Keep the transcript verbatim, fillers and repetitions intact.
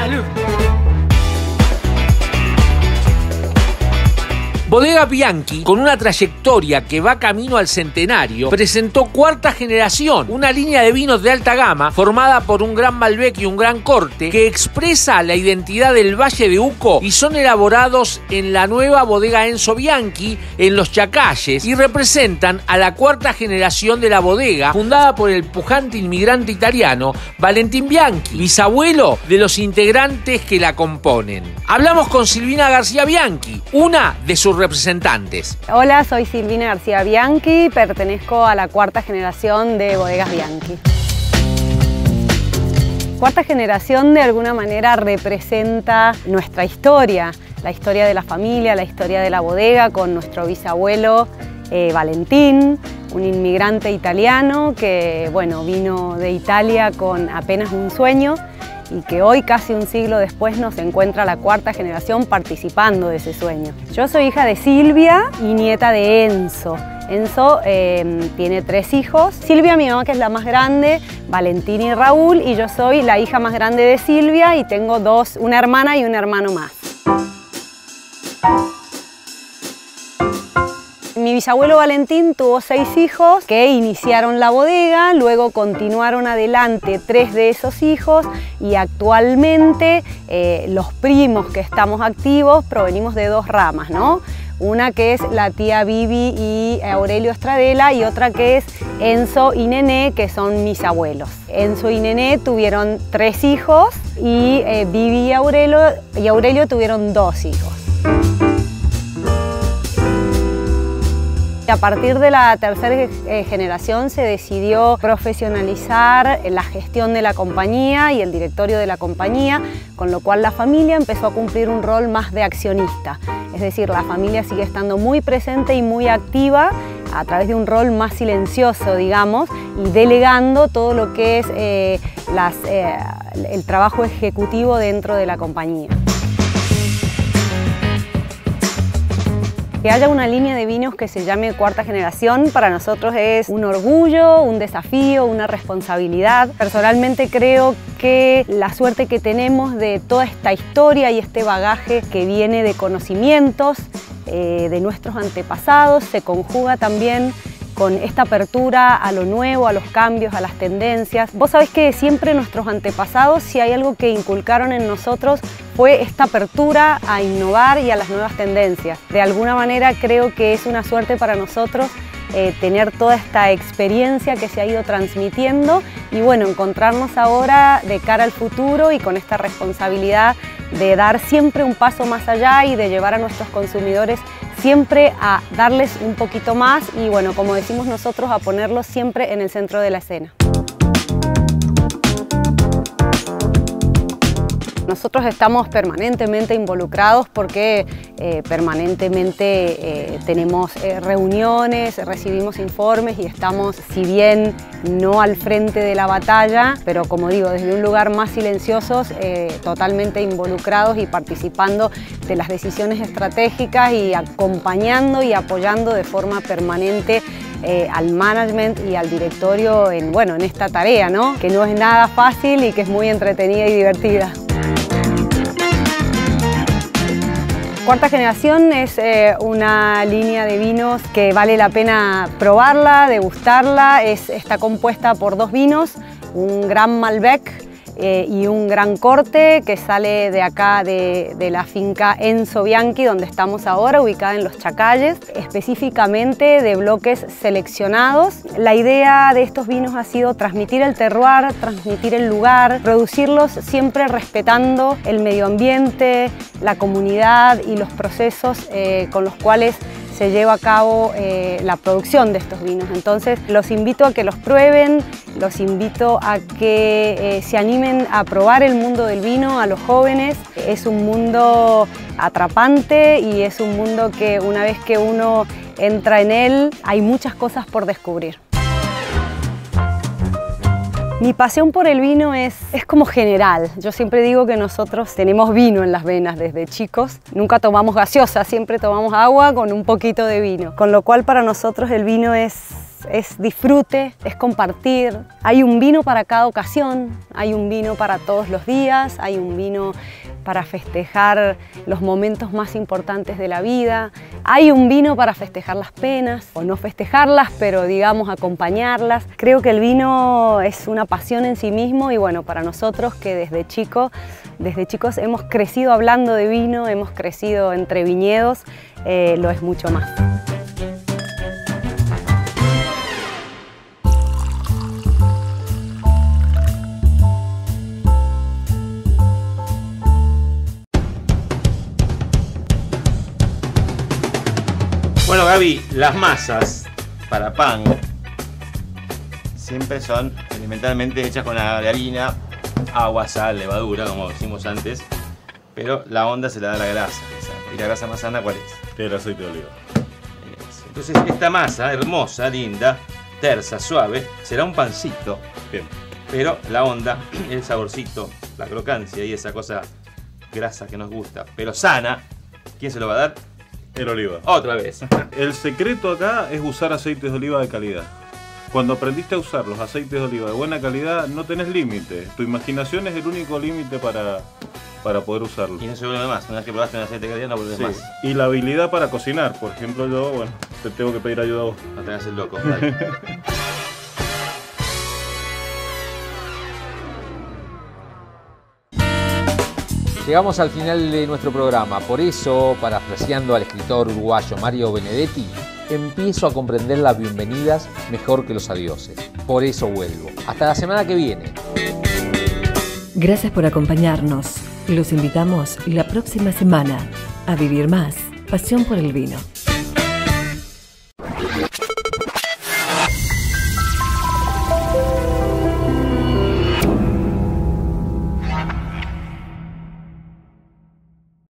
Salud. Bodega Bianchi, con una trayectoria que va camino al centenario, presentó Cuarta Generación, una línea de vinos de alta gama formada por un gran Malbec y un gran Corte que expresa la identidad del Valle de Uco y son elaborados en la nueva bodega Enzo Bianchi en Los Chacalles y representan a la cuarta generación de la bodega, fundada por el pujante inmigrante italiano Valentín Bianchi, bisabuelo de los integrantes que la componen. Hablamos con Silvina García Bianchi, una de sus representantes. Hola, soy Silvina García Bianchi, pertenezco a la cuarta generación de Bodegas Bianchi. Cuarta generación de alguna manera representa nuestra historia, la historia de la familia, la historia de la bodega con nuestro bisabuelo eh, Valentín, un inmigrante italiano que bueno, vino de Italia con apenas un sueño y que hoy, casi un siglo después, nos encuentra la cuarta generación participando de ese sueño. Yo soy hija de Silvia y nieta de Enzo. Enzo eh, tiene tres hijos. Silvia, mi mamá, que es la más grande, Valentín y Raúl, y yo soy la hija más grande de Silvia y tengo dos, una hermana y un hermano más. Mi bisabuelo Valentín tuvo seis hijos que iniciaron la bodega, luego continuaron adelante tres de esos hijos y actualmente eh, los primos que estamos activos provenimos de dos ramas, ¿no? Una que es la tía Vivi y Aurelio Estradela y otra que es Enzo y Nené, que son mis abuelos. Enzo y Nené tuvieron tres hijos y eh, Vivi y Aurelio, y Aurelio tuvieron dos hijos. A partir de la tercera eh, generación se decidió profesionalizar la gestión de la compañía y el directorio de la compañía, con lo cual la familia empezó a cumplir un rol más de accionista. Es decir, la familia sigue estando muy presente y muy activa a través de un rol más silencioso, digamos, y delegando todo lo que es eh, las, eh, el trabajo ejecutivo dentro de la compañía. Que haya una línea de vinos que se llame Cuarta Generación para nosotros es un orgullo, un desafío, una responsabilidad. Personalmente creo que la suerte que tenemos de toda esta historia y este bagaje que viene de conocimientos eh, de nuestros antepasados se conjuga también con esta apertura a lo nuevo, a los cambios, a las tendencias. Vos sabés que siempre nuestros antepasados, si hay algo que inculcaron en nosotros, fue esta apertura a innovar y a las nuevas tendencias. De alguna manera creo que es una suerte para nosotros eh, tener toda esta experiencia que se ha ido transmitiendo y bueno, encontrarnos ahora de cara al futuro y con esta responsabilidad de dar siempre un paso más allá y de llevar a nuestros consumidores siempre a darles un poquito más y bueno, como decimos nosotros, a ponerlos siempre en el centro de la escena. Nosotros estamos permanentemente involucrados porque eh, permanentemente eh, tenemos eh, reuniones, recibimos informes y estamos, si bien no al frente de la batalla, pero como digo, desde un lugar más silenciosos, eh, totalmente involucrados y participando de las decisiones estratégicas y acompañando y apoyando de forma permanente Eh, al management y al directorio en, bueno, en esta tarea, ¿no? Que no es nada fácil y que es muy entretenida y divertida. Cuarta Generación es eh, una línea de vinos que vale la pena probarla, degustarla. Es, está compuesta por dos vinos, un gran Malbec Eh, y un gran Corte que sale de acá de, de la finca Enzo Bianchi, donde estamos ahora, ubicada en Los Chacalles, específicamente de bloques seleccionados. La idea de estos vinos ha sido transmitir el terroir, transmitir el lugar, producirlos siempre respetando el medio ambiente, la comunidad y los procesos eh, con los cuales se lleva a cabo eh, la producción de estos vinos. Entonces los invito a que los prueben, los invito a que eh, se animen a probar el mundo del vino a los jóvenes. Es un mundo atrapante y es un mundo que una vez que uno entra en él hay muchas cosas por descubrir. Mi pasión por el vino es, es como general. Yo siempre digo que nosotros tenemos vino en las venas desde chicos. Nunca tomamos gaseosa, siempre tomamos agua con un poquito de vino. Con lo cual para nosotros el vino es es disfrute, es compartir. Hay un vino para cada ocasión, hay un vino para todos los días, hay un vino para festejar los momentos más importantes de la vida. Hay un vino para festejar las penas, o no festejarlas, pero digamos acompañarlas. Creo que el vino es una pasión en sí mismo y bueno, para nosotros que desde chico, desde chicos hemos crecido hablando de vino, hemos crecido entre viñedos, eh, lo es mucho más. Bueno, Gaby, las masas para pan siempre son elementalmente hechas con la harina, agua, sal, levadura, como decimos antes, pero la onda se la da la grasa. ¿Y la grasa más sana cuál es? El aceite de oliva. Entonces esta masa hermosa, linda, tersa, suave, será un pancito. Bien. Pero la onda, el saborcito, la crocancia y esa cosa grasa que nos gusta, pero sana, ¿quién se lo va a dar? El oliva. Otra vez. El secreto acá es usar aceites de oliva de calidad. Cuando aprendiste a usar los aceites de oliva de buena calidad, no tenés límite. Tu imaginación es el único límite para, para poder usarlo. Y no se vuelve más. Una vez que probaste un aceite de calidad, no vuelves Sí. más. Y la habilidad para cocinar. Por ejemplo, yo, bueno, te tengo que pedir ayuda a vos. No te hagas el loco. Dale. Llegamos al final de nuestro programa, por eso, parafraseando al escritor uruguayo Mario Benedetti, empiezo a comprender las bienvenidas mejor que los adioses. Por eso vuelvo. Hasta la semana que viene. Gracias por acompañarnos. Los invitamos la próxima semana a vivir más pasión por el vino.